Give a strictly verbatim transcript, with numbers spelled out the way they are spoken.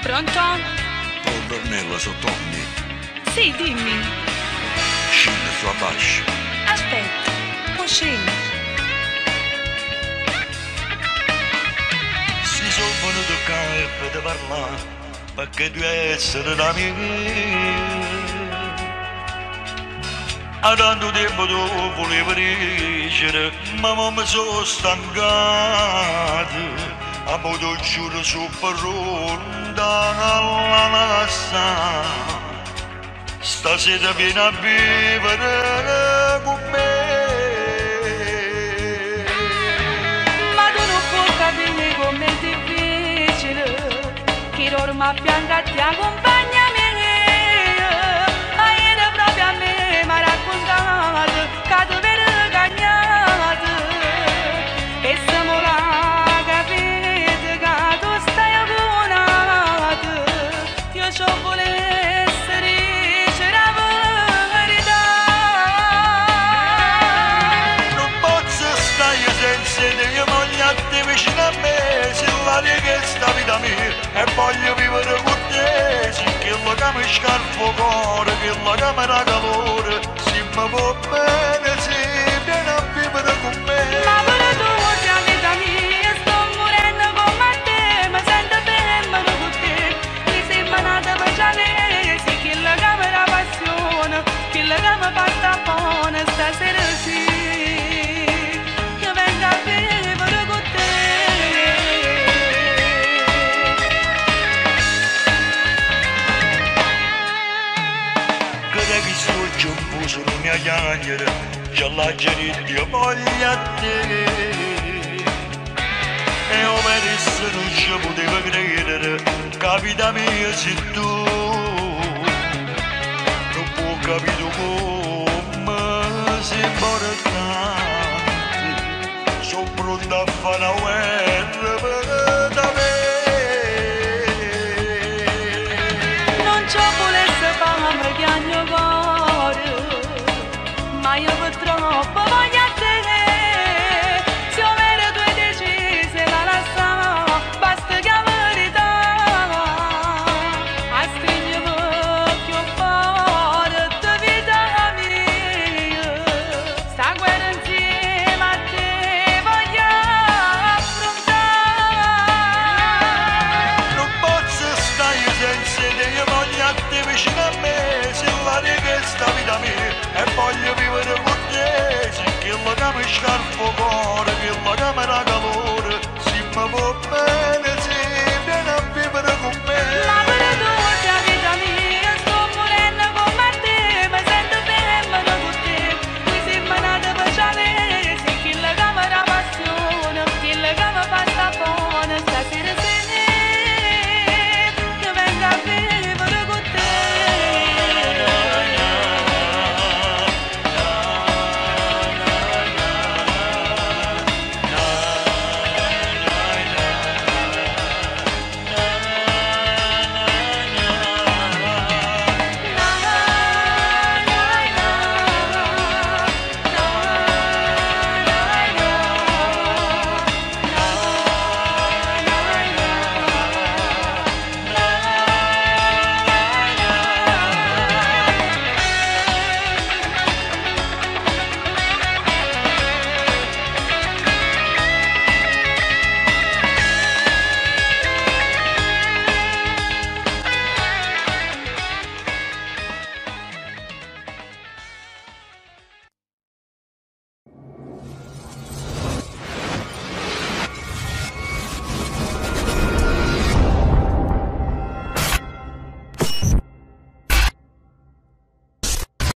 Pronto? Oh, Dornella, sono Tommy. Sì, dimmi. Scendi su Apache. Aspetta, non scendi. Si sono venuto qua per parlare, perché tu essere la mia. A tanto tempo tu volevi riuscire, ma mo mi sono stancato. A mo ti giuro su parole dalla nassa. Stasera vieni a vivere con me. Ma tu non puoi capire com'è difficile, che ormai pianga ti accompagna a me. Ieri proprio a me mi ha raccontato che tu eri cagnato. E siamo là, capite che tu stai abbonato. Io ci volevo essere, c'era verità. Non posso stare senza te, io voglio a te vicino a me. Se l'aria che sta vita mia e voglio vivere con te. Sì, quello che mi scalfa il cuore, quello che mi dà calore. Se mi va bene, sì, vieni a vivere con me. Ma pure tu, sia vita mia, sto morendo come te. Mi sento bene con te, mi sembra nata per già lei. Sì, quello che mi dà passione, quello che mi fa sta buona. Stasera sì, io vengo a vivere con te. Che che sto giù sulla mia chiacchiera, c'è la gente io voglio a te. E io per essere non ci potevo credere, capita mia sei tu. Non può capire come sei importante. Sono pronto a fare una guerra per da me. Non ci volesse fame che al mio cuore, ma io purtroppo voglio a te. Se io vero tu hai deciso la lascia, basta che la verità. A stringermi più forte vita mia. Sta guerra insieme a te voglio affrontare. Non posso stare senza te, io voglio a te vicino a me. Se l'aria che sta vita mia e voglio vivere con te. Se quello che mi scalfa il cuore, quello che mi dà calore. Se mi va bene.